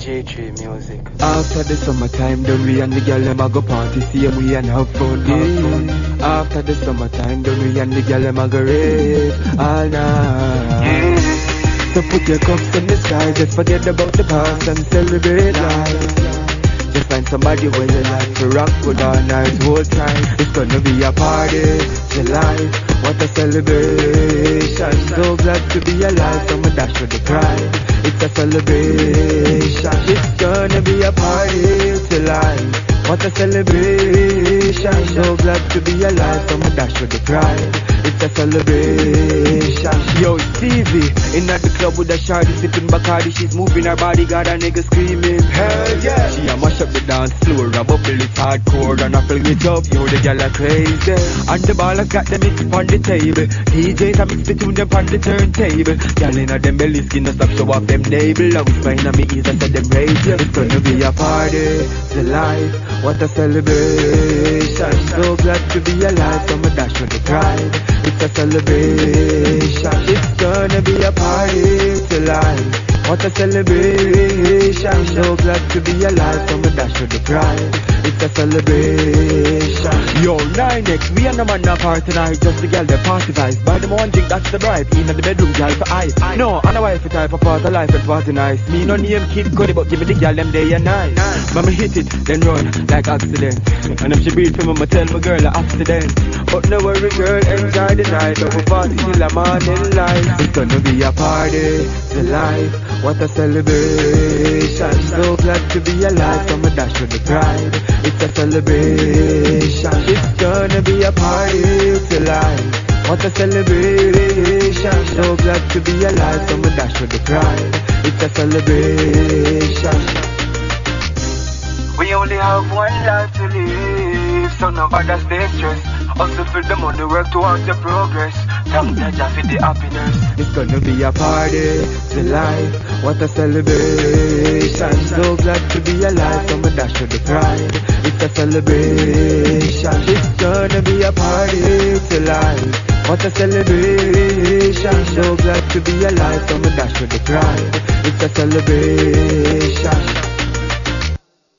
J3 Music. After the summertime done, we and the girl them a go party, see we and have fun. Yeah. After the summertime done, we and the girl them a go rave all night. Yeah. So put your cups in the sky, just forget about the past and celebrate life. Just find somebody where you like to rock with all night, hold tight. It's gonna be a party, it's a life, what a celebration. So glad to be alive, so I'ma dash with the pride. It's a celebration. It's gonna be a party, it's a life, what a celebration. So glad to be alive, so I'ma dash with the pride. It's a celebration. Yo, Stevie, in at the club with a shawty sipping Bacardi. She's moving her body, got a nigga screaming, hell yeah. She a mash up the dance floor, a bubble it's hardcore. And I fill it up, yo, the gal are crazy. And the ball has got the mix on the table. DJs a mix between them on the turntable. Gal in a them belly skin, no stop show off them navel. I was fine on me ears, I said them rage. It's gonna be a party, it's a life, what a celebration. So glad to be alive, so I'ma dash with the pride. It's a celebration. It's gonna be a party, it's a life, what a celebration. So glad to be alive, so I'ma dash with the pride. It's a celebration. Yo, 9X, we and the man a party tonight. Just the girl, they party vibes. Buy them one drink, that's the bribe. In the bedroom, girl for ice. No, and a wife type of part of life and party nice. Me no name Kid Cudi, but give me the girl them day and night. Mama hit it, then run like accident. And if she breathe for me, I'ma tell my girl an accident. But no worry girl, enjoy the night. But we party till the morning light. It's gonna be a party, it's a life, what a celebration. So glad to be alive, so I'ma dash with the pride. It's a celebration. It's gonna be a party, it's a life, what a celebration. So glad to be alive, so I'ma dash with the pride. It's a celebration. We only have one life to live, so nobody stay stressed. Hustle for the money, work towards the progress. Thank Jah for the happiness. It's gonna be a party, it's a life, what a celebration. So glad to be alive, so I'ma dash with the pride. It's a celebration. It's gonna be a party, it's a life, what a celebration. So glad to be alive, so I'ma dash with the pride. It's a celebration.